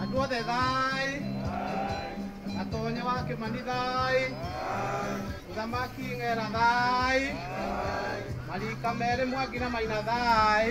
Andũ othe thai. Atonya wa Kĩmani thai. Mũthamaki Ng'era thai. Marika merĩ Mwangi na Maina thai.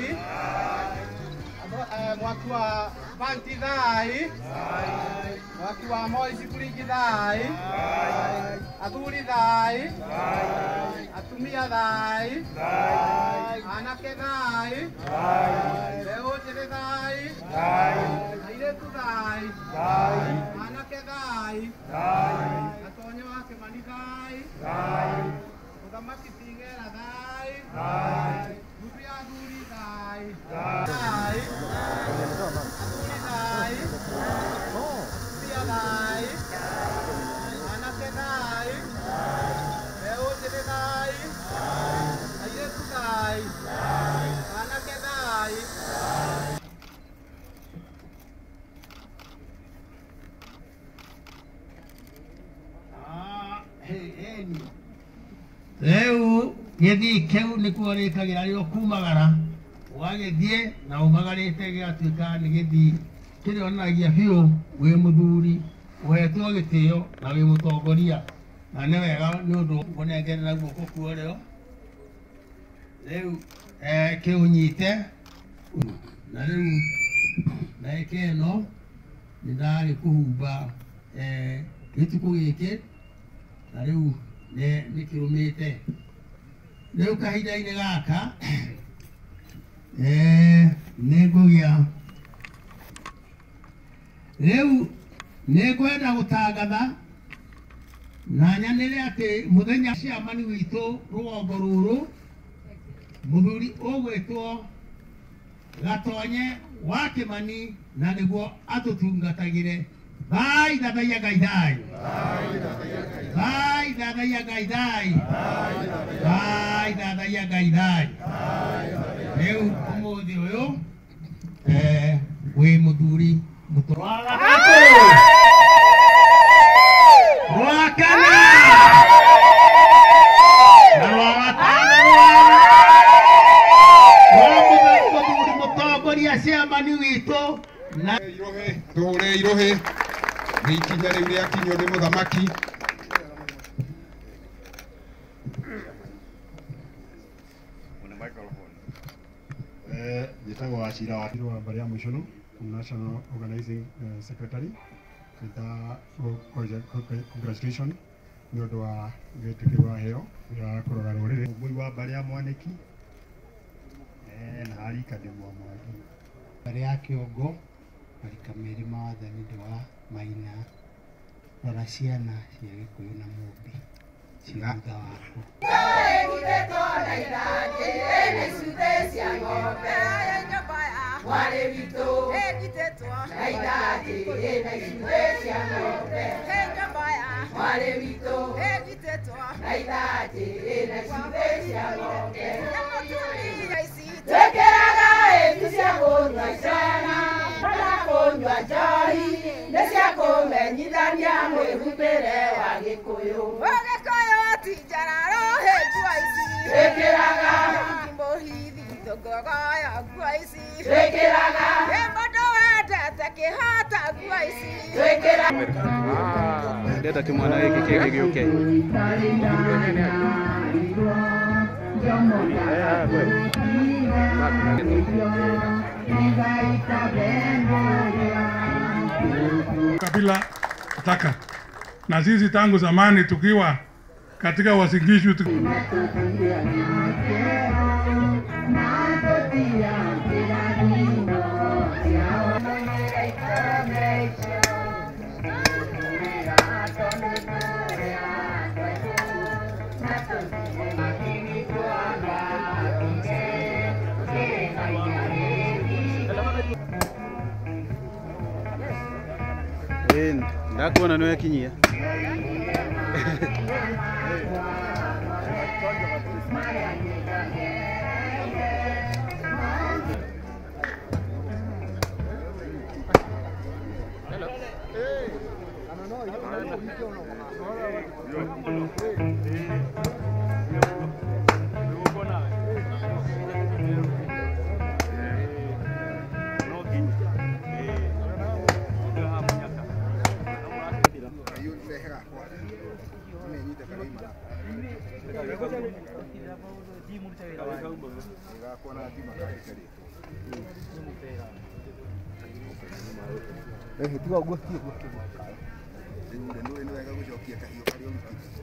Mwaki wa Banti thai. Mwaki wa Moi Sikuringi thai. Athuri thai. Atumia thai. Anake thai. Mbeũ njĩthĩ thai. Airĩtu thai. Anake thai. Atonya wa Kĩmani thai. Mũthamaki ti Ng'era thai. Nuthu ya athuri thai. Thai. Athuri thai. Atumia thai. Anake thai. Mbeũ njĩthĩ thai. Airĩtu thai. Anake thai. Rĩu gĩthii kĩu nĩkuo rĩkagĩra rĩo kumagara ũgagĩthiĩ na umagarĩte gĩgatuĩka nĩ gĩthii kĩrĩonanagia biũ wĩ mũthuri ũhetwo gĩtĩo na wĩ mũtongoria na nĩ wega nĩ ũndũ ũnengerera guoko kuo rĩu kĩũnyite na rĩu naĩke ĩno nĩ ndarĩ kũhumba gĩtukũ gĩkĩ na rĩu nĩ kĩrũmĩte rĩu kahinda-inĩ gaka nĩ ngũgĩa rĩu nĩ ngwenda gũtangatha na nyanĩre atĩ mũthenya ciamani witũ rũgongo rũrũ mũthuri ũgwĩtwo Gatonye wa Kĩmani na nĩguo atũtungatagĩre Vai Thathaia Ngai thai. Vai Thathaia Ngai thai. Vai Thathaia Ngai thai. Rĩu ũmũthĩ ũyũ wĩ mũthuri wa gatatũ wa kana na wa gatano wa mũthuri mũtongoria ciamani witũ na irohe tũhũre irohe nĩ ikinya rĩu rĩakinywo nĩ mũthamaki. Njĩtagwo Wachira wa Mbaria Mũicono, National Organizing Secretary. Congratulations nĩ ũndũ wa wĩtĩkĩro wa heo ya kũrora rũrĩrĩ. Mũi wa Mbaria Mwanĩki na Arika Ndemwa Mwangi. Mbaria Kĩongo marika merĩ ma wathani wa Maina rora ciana cia Gĩkũyũ na Mũmbi cia thutha waku. Ndeta kimwana gĩkĩ kĩngĩ gĩũke. Kabila taka na sisi tangu zamani tukiwa katika Uasin Gishu ndakuona nĩ wekinyia. tiga gua ndio wega gucokia kahiũ karĩa ũrutĩte.